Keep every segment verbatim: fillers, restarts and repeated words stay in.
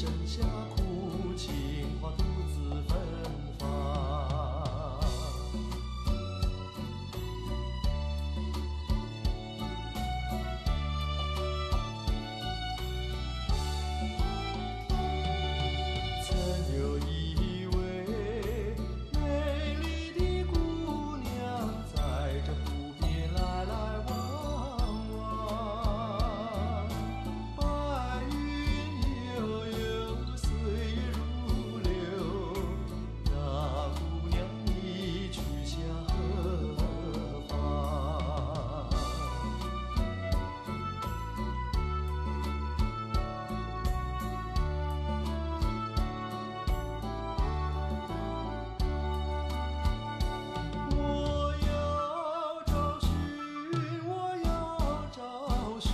剩下苦情花独自芬芳。曾有一位美丽的姑娘，在这湖边来来往往，白云悠悠，岁月如流，那姑娘你去向何方？我要找寻，我要找寻，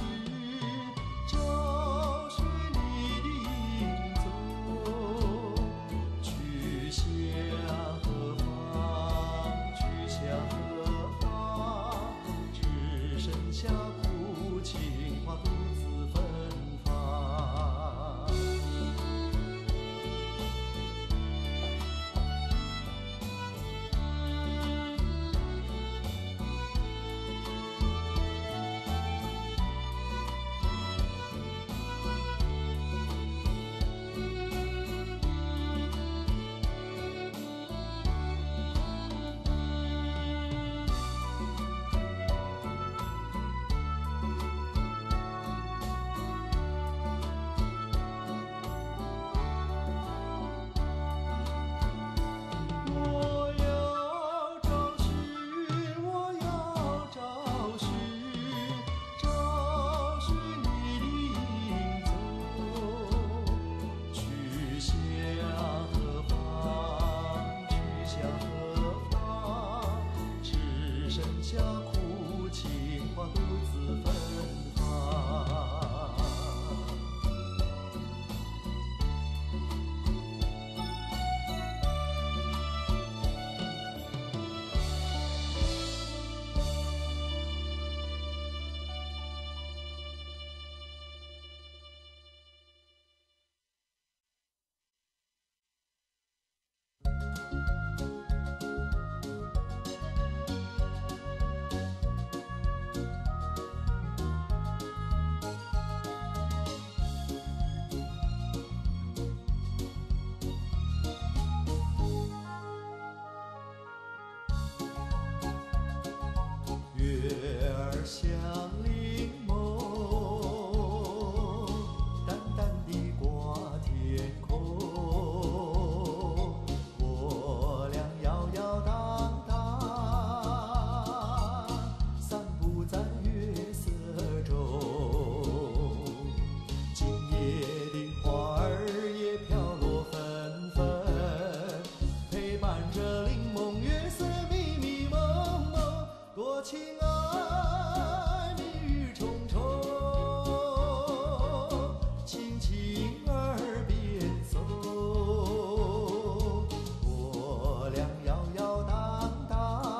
找寻你的影踪，去向何方？去向何方？只剩下苦情花独自芬芳。我要找寻，我要找寻，找寻你的影踪，去向何方？去向何方？只剩下苦情花独自芬芳。月儿像柠檬，淡淡地挂天空。我俩摇摇荡荡，散步在月色中。今夜的花儿也飘落纷纷，陪伴着柠檬月色迷迷蒙蒙，多情爱蜜语重重，轻轻耳边奏。我俩摇摇荡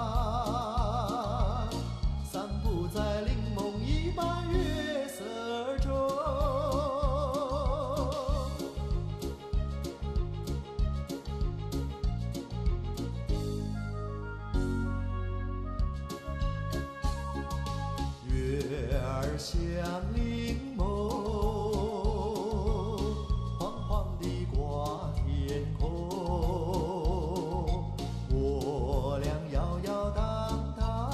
荡，散步在柠檬一般月色中。月儿像柠檬，缓缓地挂天空。我俩摇摇荡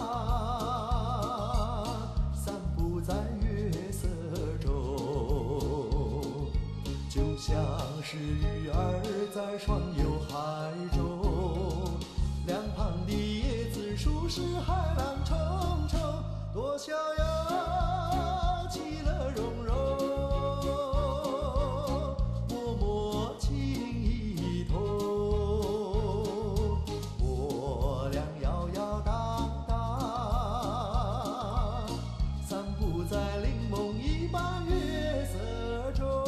荡，散步在月色中，就像是鱼儿在双游海中，两旁的椰子树是海浪冲冲，多逍遥，其乐融融，脉脉情意通。我俩摇摇荡荡，散步在柠檬一般月色中。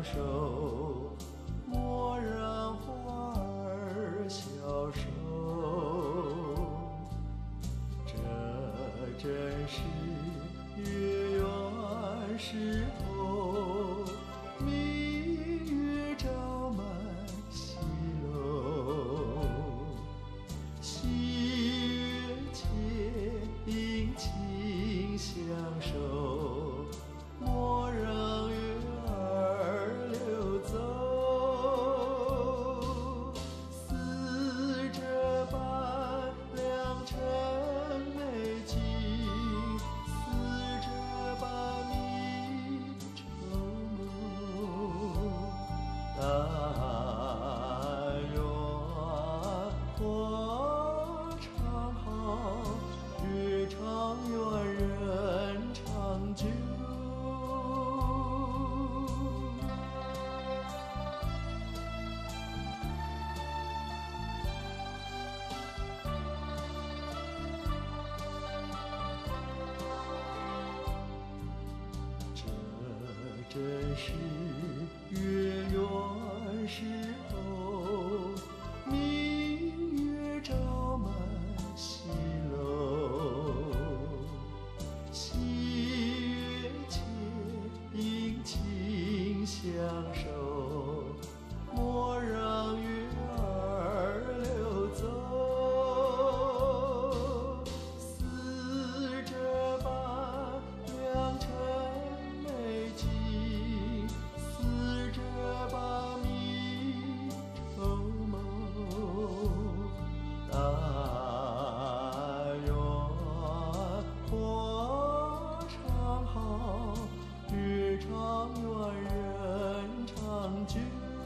守，莫让花儿消瘦。这真是月圆时候，明月照满西楼。喜悦且殷勤相守，莫让月儿流走。似这般良辰美景，似这般迷愁梦。但愿花常好，月长圆，人长久。这真是月圆时候，明月照满西楼。喜悦且殷勤相守，莫让月儿流走。似这般良辰美景，似这般迷愁梦。但愿花常好，月长圆，人长久。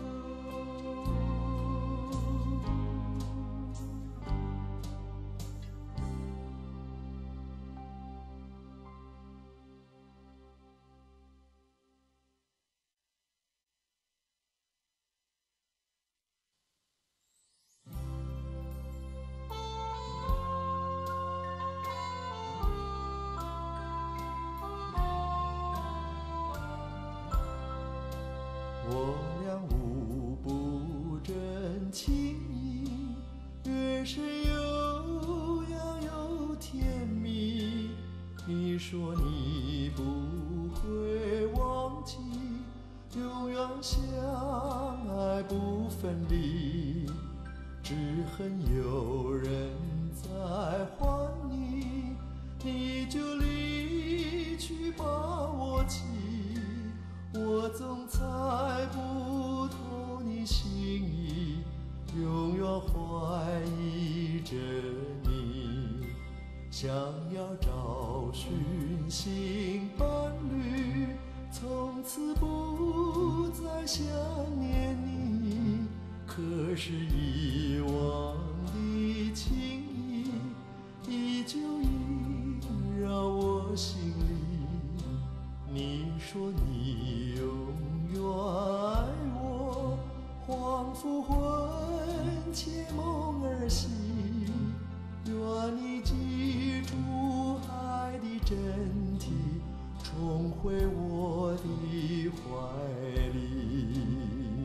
我俩无不真情意，月是悠扬又甜蜜。你说你不会忘记，永远相爱不分离。只恨有人在还你，你就离去把我弃。我总猜不透你心意，永远怀疑着你。想要找寻新伴侣，从此不再想念你。可是以往的情谊，依旧萦绕我心里。你说你永远爱我，恍惚魂牵梦儿醒。愿你记住爱的真谛，重回我的怀里。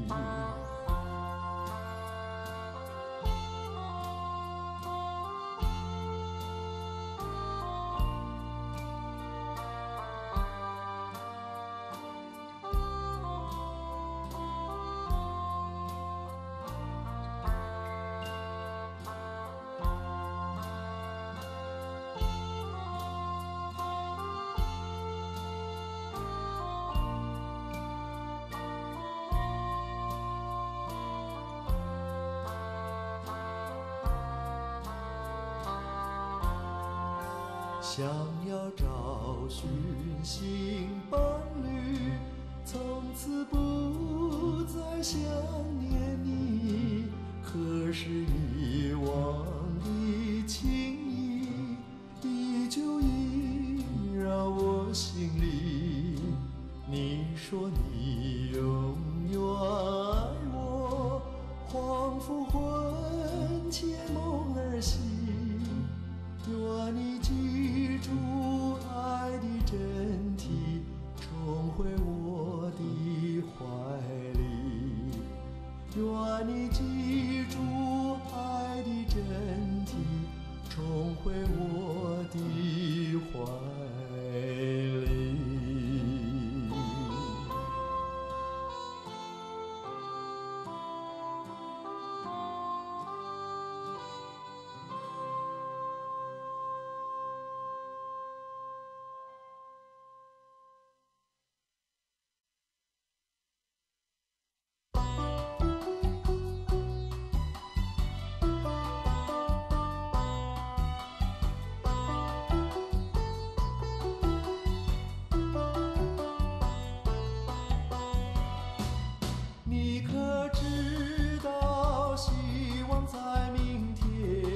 想要找寻新伴侣，从此不再想念你。可是以往的情谊，依旧萦绕我心里。你说你永远爱我，恍惚魂牵梦儿醒。愿你记住爱的真谛，重重回我的怀里。愿你记住爱的真谛，重回我的怀里。你可知道，希望在明天，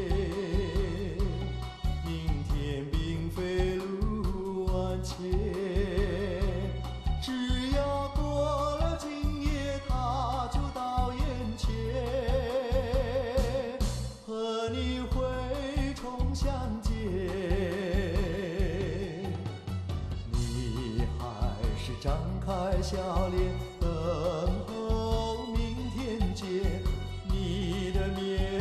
明天并非路万千，只要过了今夜，它就到眼前，和你会重相见。你还是张开笑脸等候明天见你的面，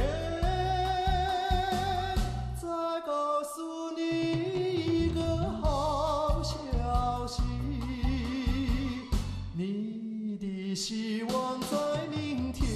再告诉你一个好消息，你的希望在明天。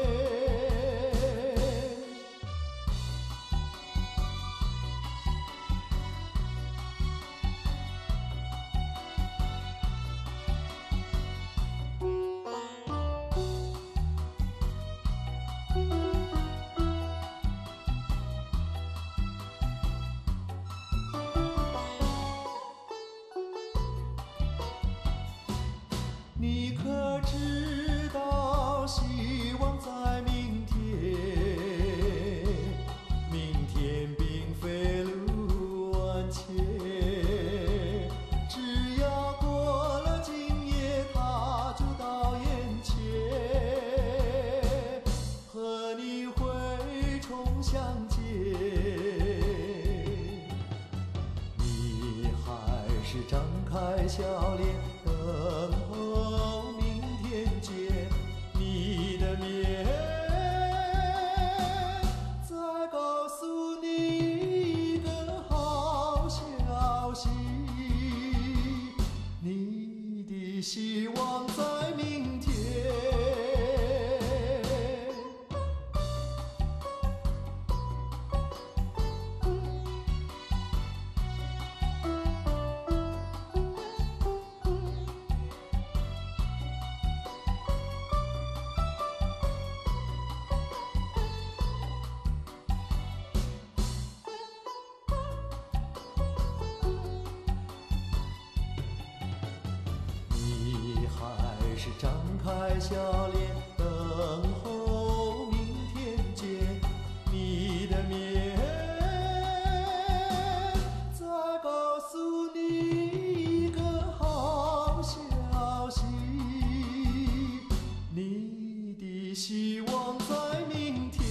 你可知道，希望在明天，明天并非路万千，只要过了今夜，它就到眼前，和你会重相见。你还是张开笑脸等候明天见你的面，再告诉你一个好消息，你的希望在明天。你还是张开笑脸等候明天见你的面，再告诉你一个好消息，你的希望在明天。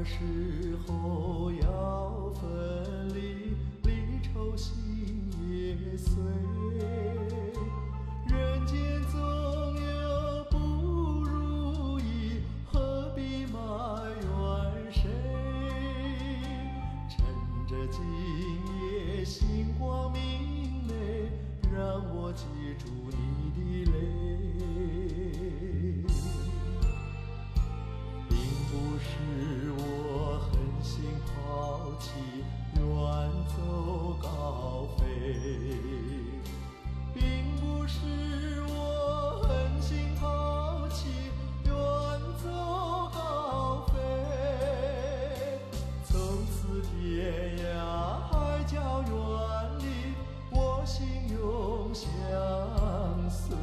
时候要分离，离愁心也碎。人间总有不如意，何必埋怨谁？趁着今夜星光明媚，让我记住你的泪。并不是我狠心抛弃，远走高飞，并不是我狠心抛弃，远走高飞。从此天涯海角远离，我心永相随。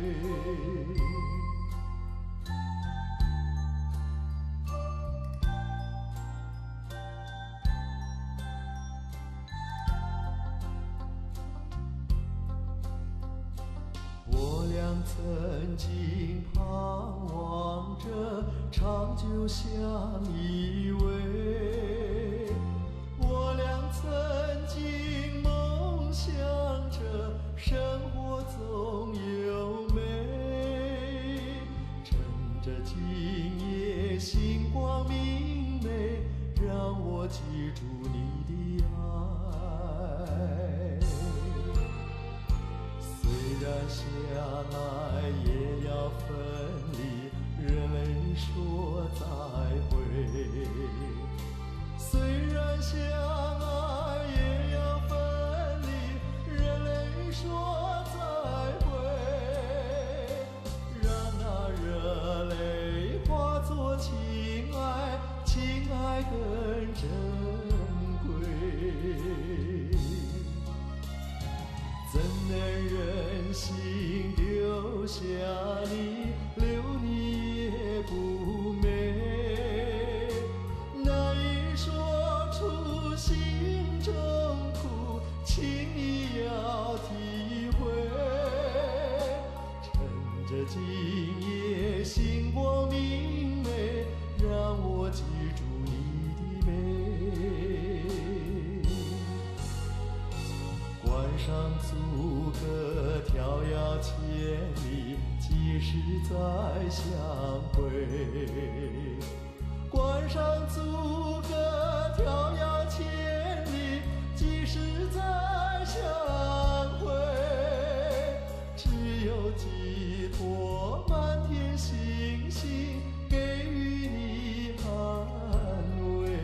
我俩曾经盼望着长久相依偎，我俩曾经梦想着生活总有美。趁着今夜星光明媚，让我记住你的爱。虽然相爱也要分离，人类说再会。虽然相爱也要分离，人类说再会。让那热泪化作情爱，情爱更珍贵。怎能忍心丢下你，留你也不美？难以说出心中苦，请你要体会。趁着今夜星光明媚，让我记住你的美。关上阻隔，迢遥千里，几时再相会？关上阻隔，迢遥千里，几时再相会？只有寄托满天星星，给予你安慰。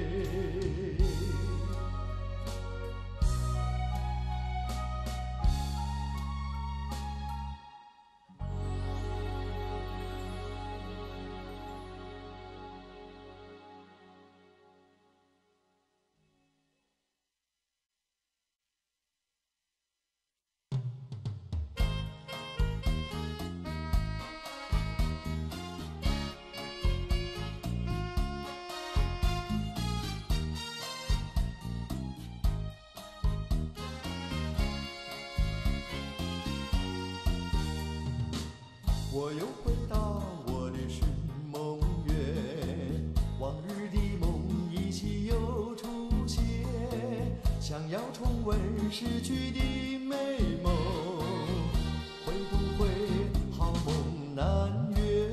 我又回到我的寻梦园，往日的梦依稀又出现，想要重温逝去的美梦，会不会好梦难圆？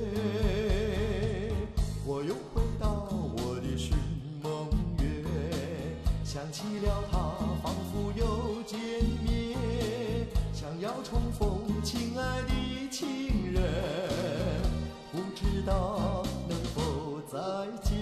我又回到我的寻梦园，想起了他，仿佛又见面，想要重逢亲爱的情人，不知道能否再见。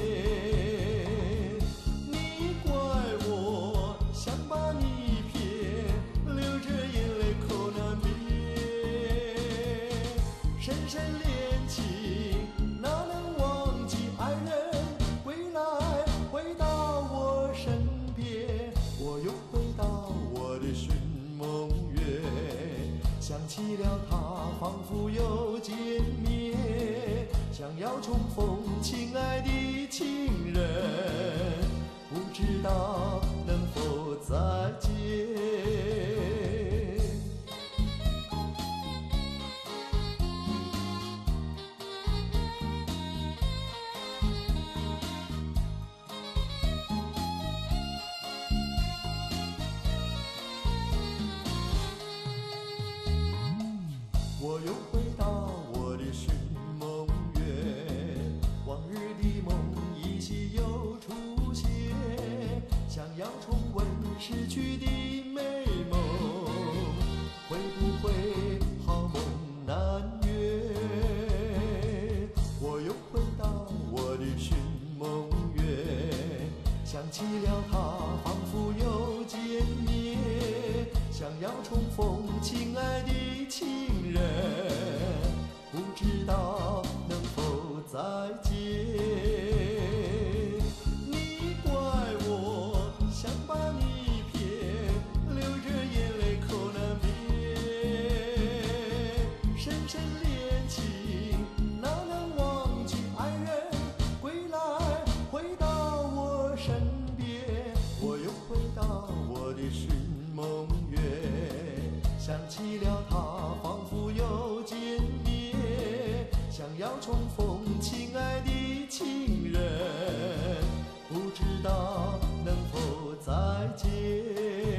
你怪我想把你骗，流着眼泪口难辩。深深恋情哪能忘记爱人，归来回到我身边。我又回到我的寻梦园，想起了他，仿佛又见面，想逝去的美梦，会不会好梦难圆？我又回到我的寻梦园，想起了他，仿佛又见面，想要重逢亲爱的情人，不知道能否再见。你怪我想把你骗，流着眼泪口难辩。深深恋情哪能忘记爱人？归来回到我身边，我又回到我的寻梦园，想起了他，仿佛又见面，想要重逢亲爱的情人，不知道能否再见。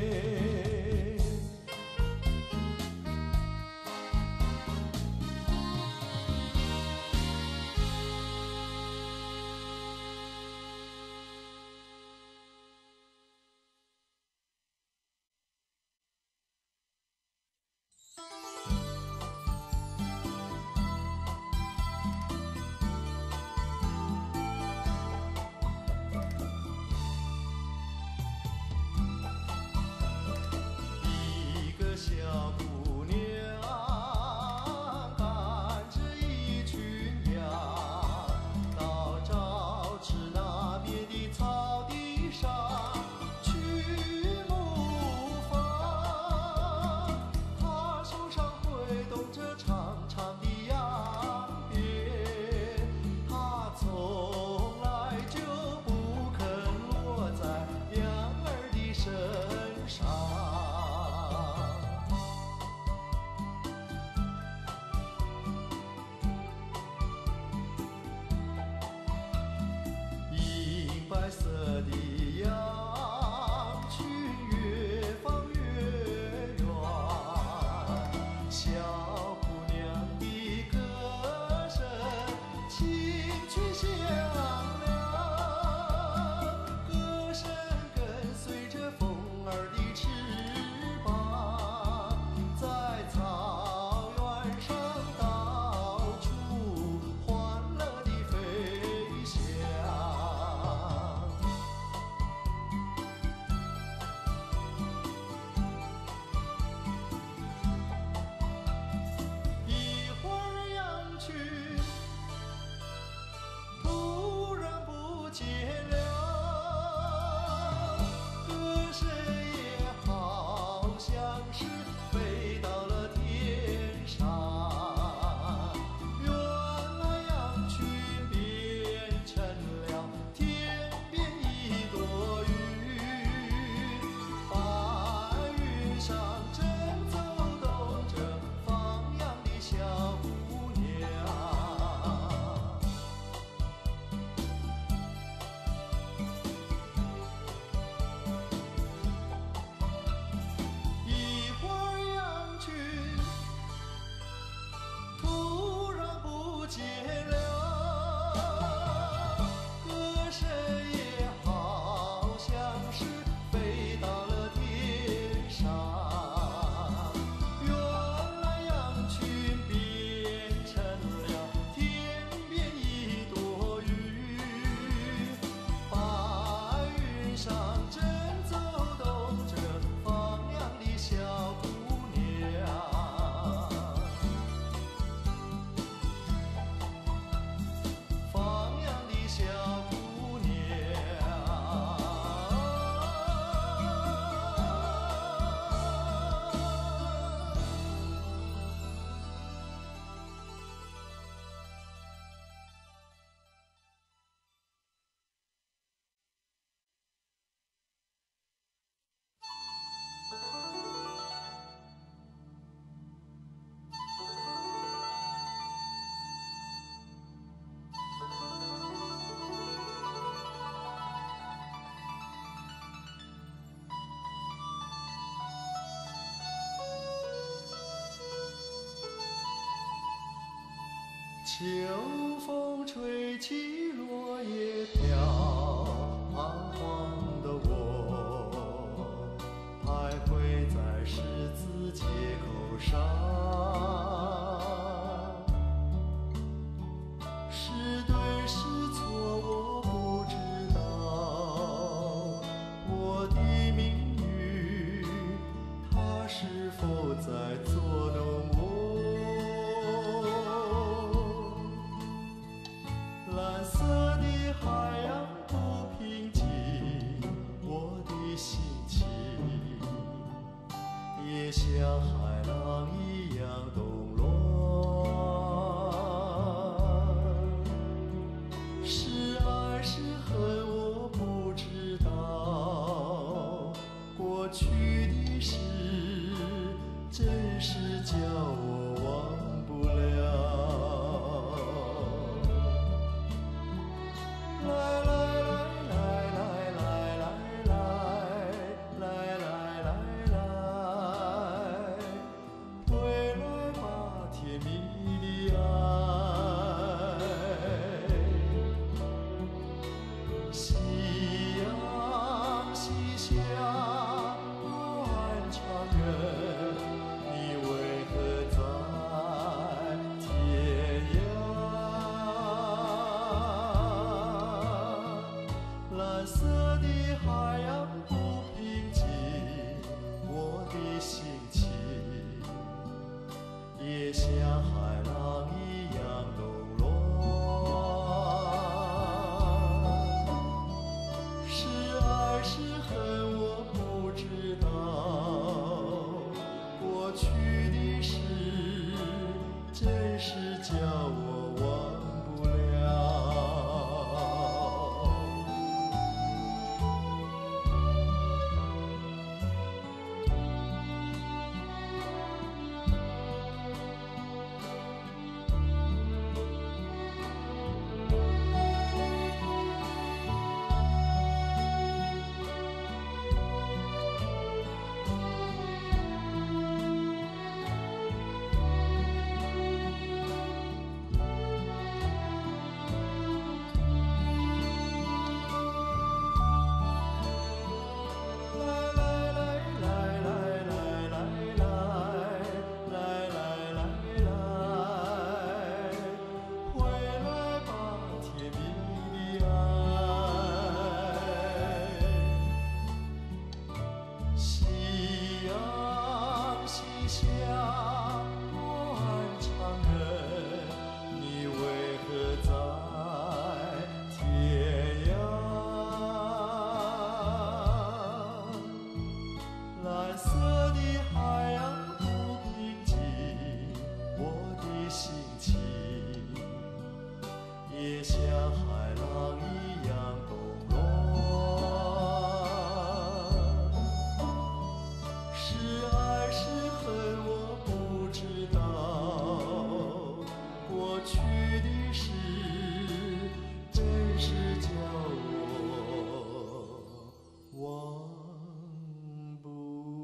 一个小姑娘赶着一群羊，到沼池那边的草地上去牧放。她手上挥动着长长的羊鞭，她从来就不肯落在羊儿的身上。银白色的羊群越放越远，小姑娘的歌声轻曲响亮，歌声跟随着风儿的翅膀，在草原上到处欢乐地飞翔。一会儿羊群突然不见了，歌声也好像是飞到了天上。原来羊群变成了天边一朵云，白云上正走动着放羊的小姑娘。一会儿羊群突然不见了，歌声也好像是飞到了天上。原来羊群变成了天边一朵云，白云上正走动着放羊的小姑娘。放羊的小姑娘。秋风吹起落叶飘，彷徨的我街口上，是对是错我不知道，我的命运它是否在作弄我？蓝色的海洋不平静，我的心情也像海浪一样动乱。是爱是恨我不知道，过去的事真是叫我忘不了。来来来来来来来来来来来，回来吧，甜蜜的爱。夕阳西下，我爱长人，你为何在天涯？蓝色的海洋不平静，我的心情也像海浪一样动乱。是爱是恨我不知道，过去的事真是叫我忘不了。下，我爱长人，你为何在天涯？蓝色的海洋不平静，我的心情也像海浪一样动乱。是爱是恨我不知道，过去的事真是叫我忘不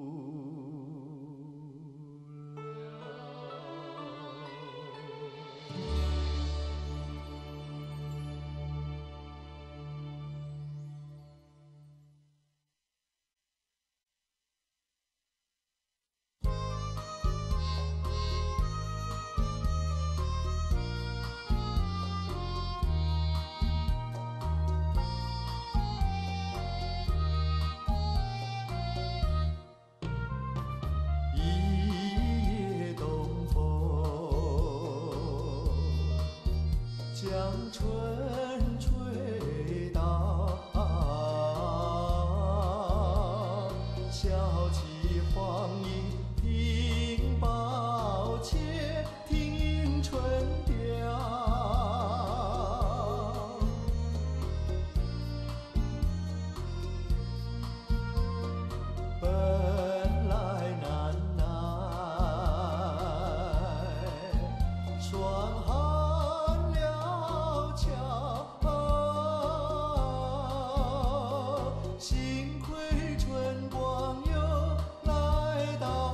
将春吹到，笑起黄莺听抱歉，听春调。本来难耐，霜寒。幸亏春光又来到。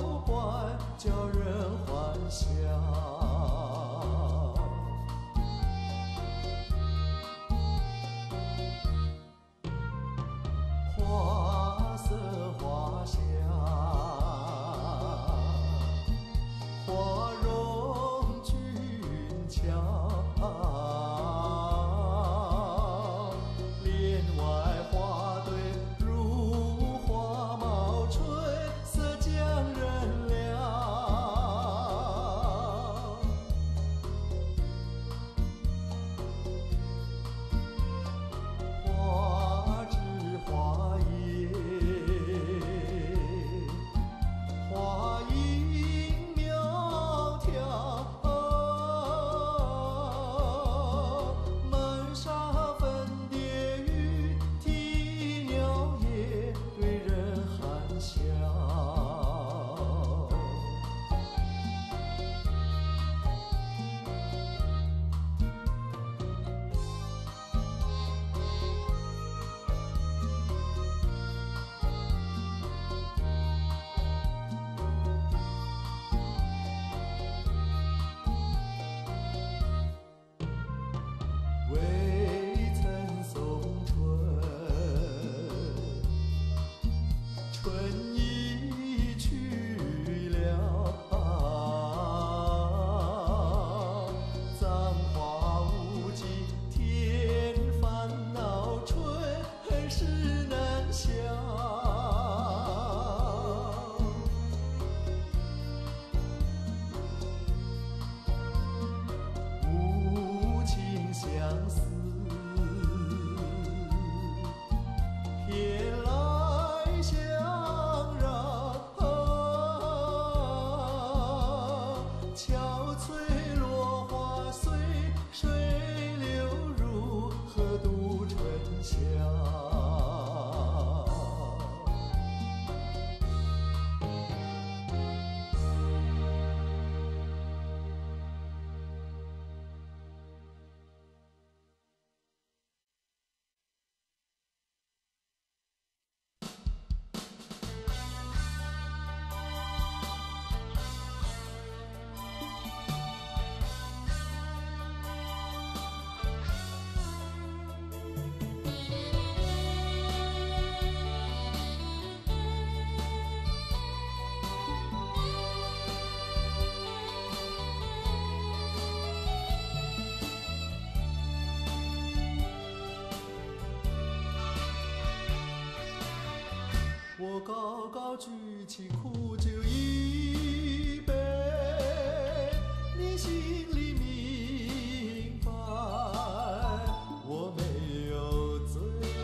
高高举起苦酒一杯，你心里明白，我没有醉，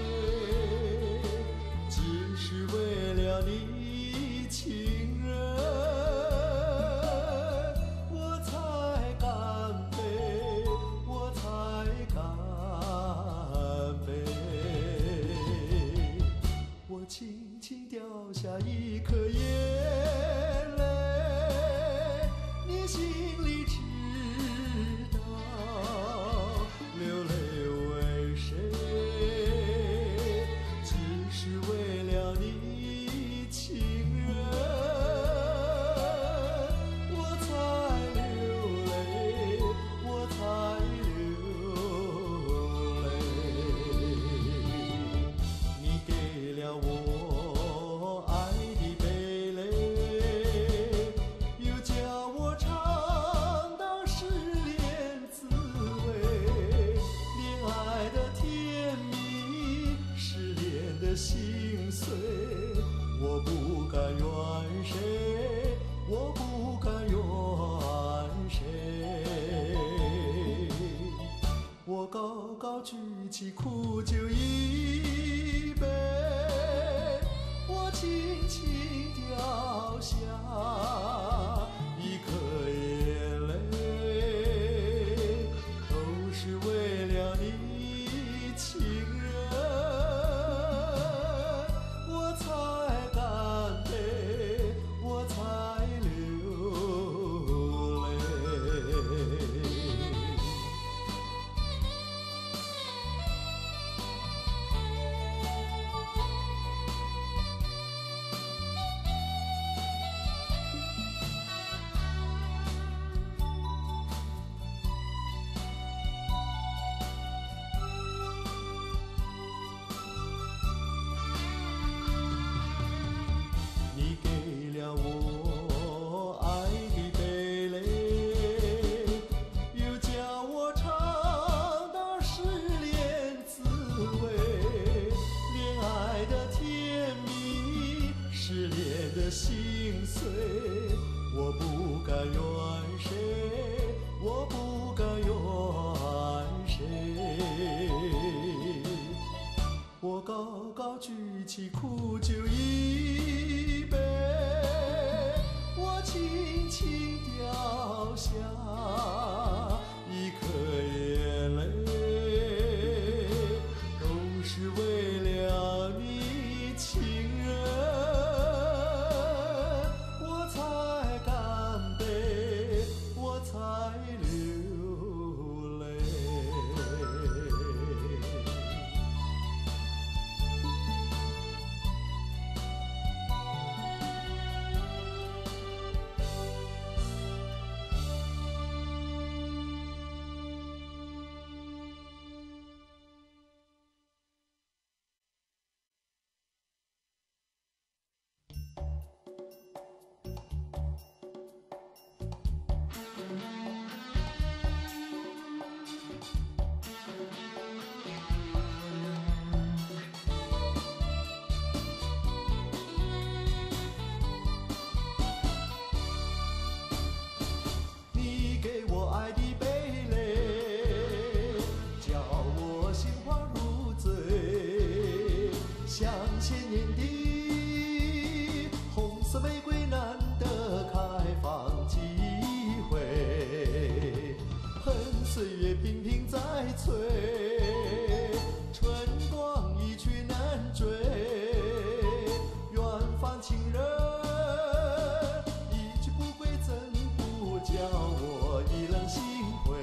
只是为了你情人，我才干杯，我才干杯。我轻轻掉下一颗眼泪，你心里知道，流泪为谁？只是为了你情人，我才流泪，我才流泪。你给了我爱的蓓蕾，又叫我尝到失恋滋味，恋爱的甜蜜，失恋的心碎，我不敢怨谁，我不敢怨谁。我高高举起苦酒一杯，我轻轻掉下一颗眼泪，都是为了你情人，我才干杯，我才流泪。你给了我爱的蓓蕾，又叫我尝到失恋滋味，恋爱的甜蜜，失恋的心碎，我不敢怨谁，我不敢怨谁。我高高举起苦酒一杯，我轻轻掉下一颗眼泪，都是为了你情人，我才干杯，我才流泪。你给我爱的蓓蕾，叫我心花如醉，像千年的红色玫瑰，难得开放机会，恨岁月频频在催，春光一去难追，远方情人一去不归，怎不叫我意冷心灰？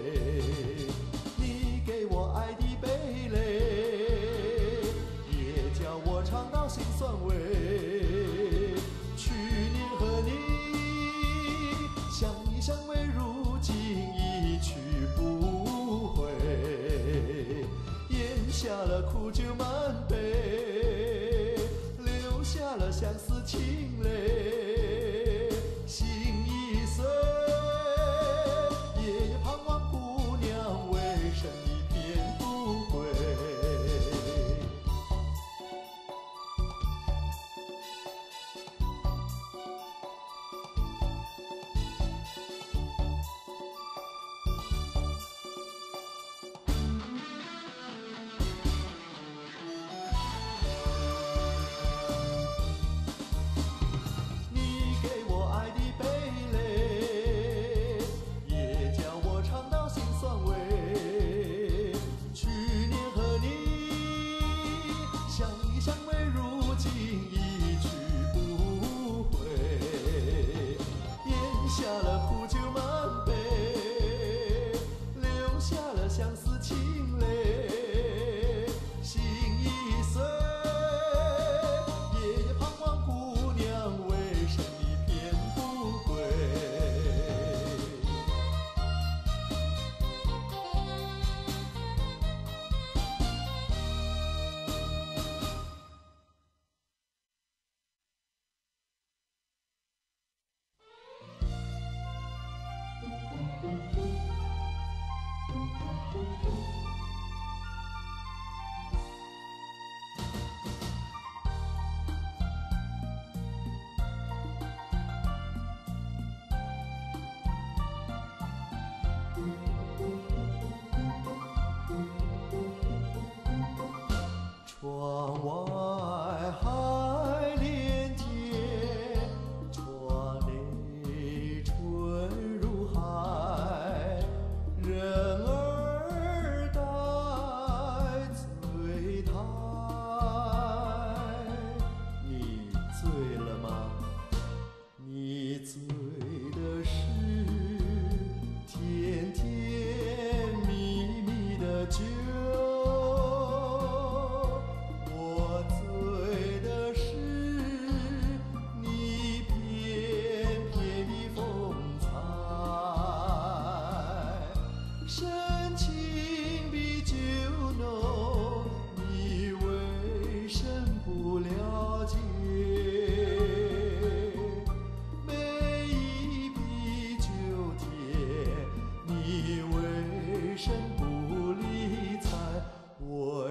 你给我爱的蓓蕾，也叫我尝到辛酸味。去年和你相依相偎，如今一去不回，咽下了苦酒满杯，流下了相思情泪，心已碎，夜夜盼望姑娘为生一片不归。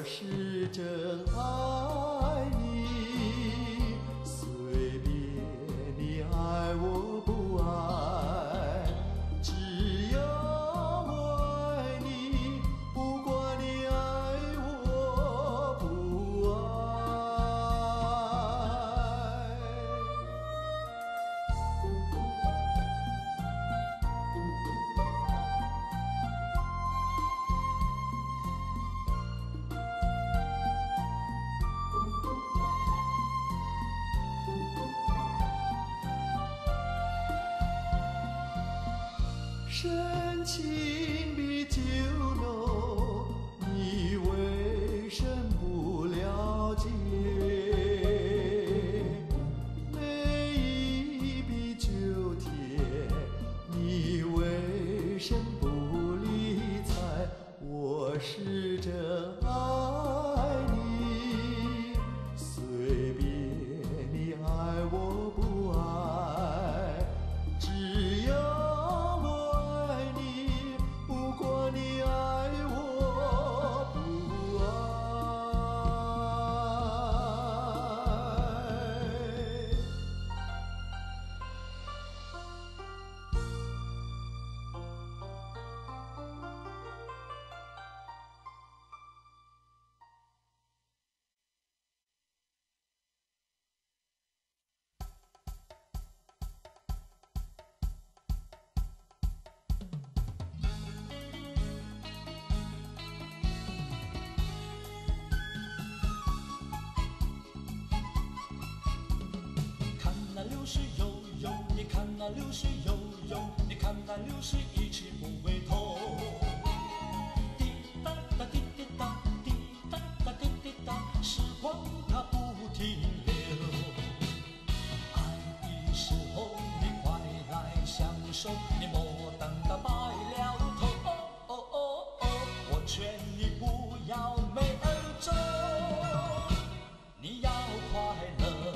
是真爱你，随便你爱我不爱，只要我爱你，不管你爱我不爱。深情比酒浓，你为什不了解？泪已比酒甜，你为什不理睬？我是真爱你，随便你爱我不爱，只要你爱我不流水悠悠，你看那流水悠悠，你看那流水一去不回头。滴答答滴滴答，滴答答滴滴答，时光它不停留。爱的时候你快来享受，你莫等到白了头。哦哦哦哦，我劝你不要没儿走，你要快乐。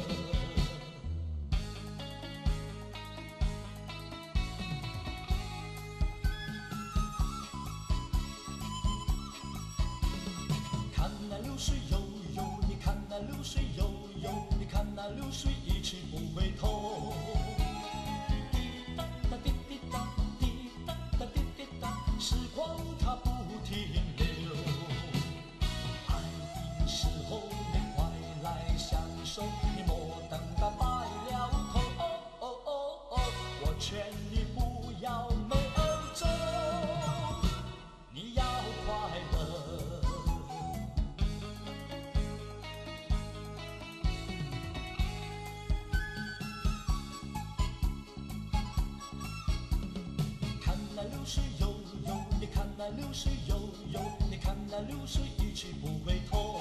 流水悠悠，你看那流水悠悠，你看那流水一去不回头。滴答答滴滴答，滴答答滴滴答，时光它不停留。爱的时候你快来享受，你莫等到白了头。哦哦哦哦，我劝你不要没儿走，你要快乐。流水悠悠，你看那流水悠悠，你看那流水一去不回头。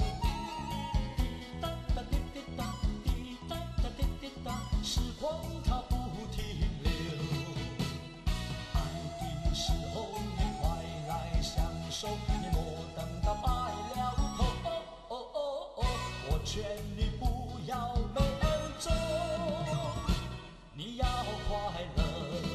滴答答滴滴答，滴答答滴滴答，时光它不停留。爱的时候你快来享受，你莫等到白了头。哦哦哦哦，我劝你不要没儿走，你要快乐。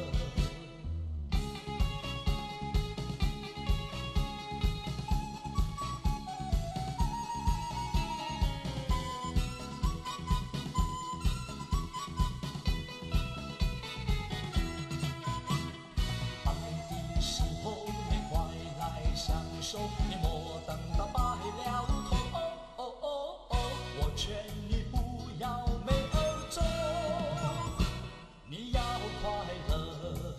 你莫等到白了头。哦哦哦哦，我劝你不要没儿走，你要快乐。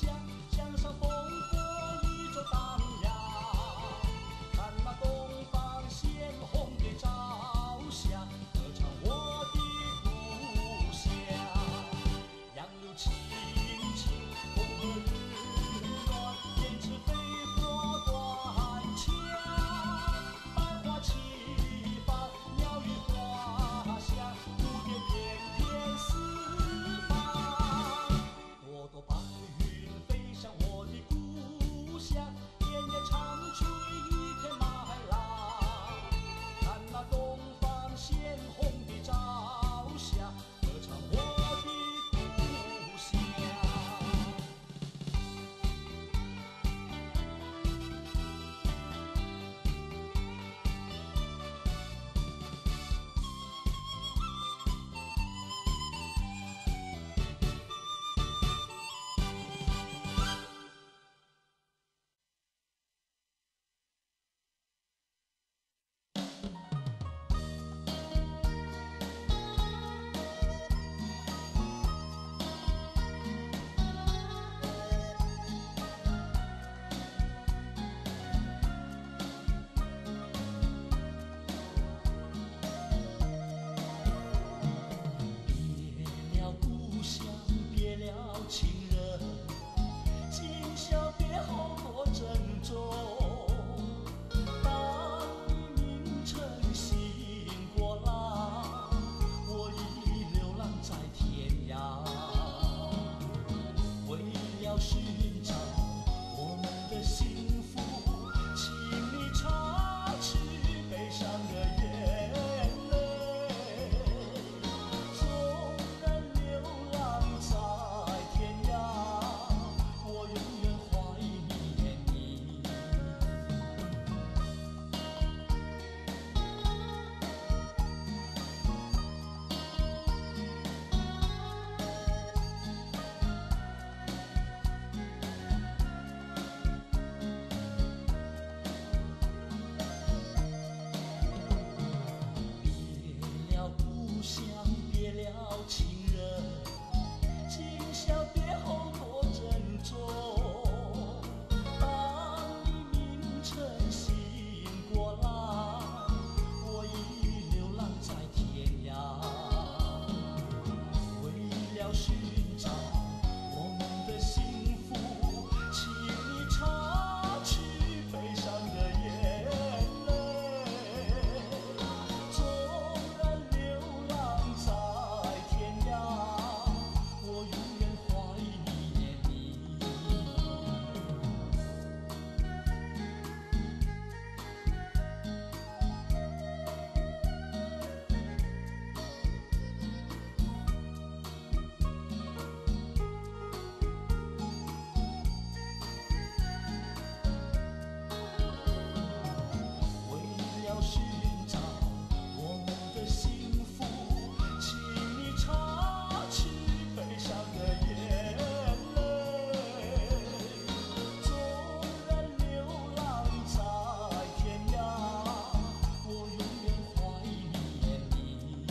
下，向上烽火一周荡漾。看那东方鲜红的朝霞，歌唱我的故乡。杨柳青青，风和日暖，胭脂飞火断墙。百花齐放，鸟语花香，蝴蝶翩翩四方。朵朵白云飞向我的故乡，年年长吹一片麦浪。看那东方鲜红的朝霞，歌唱我的故乡。别了故乡，别了情人，今宵别后多珍重。当你名称醒过来，我已流浪在天涯。为了寻找我们的幸福，请你擦去悲伤的眼泪。纵然流浪在天涯，我永远怀念你。别了故乡，别了情人，今宵别后多珍重。当你名称醒过来，我已流浪在天涯。为了寻找我们的幸福，请你擦去悲伤的眼泪。纵然流浪在天涯，我永远怀念你。为了寻找我们的幸福，请你擦去悲伤的眼泪。纵然流浪在天涯，我永远怀念你。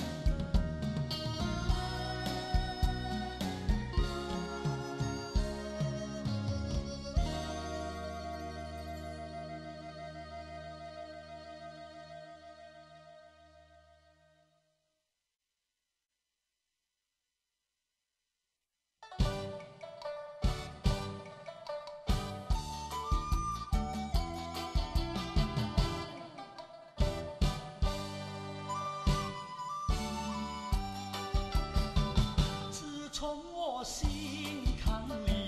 自从我心坎里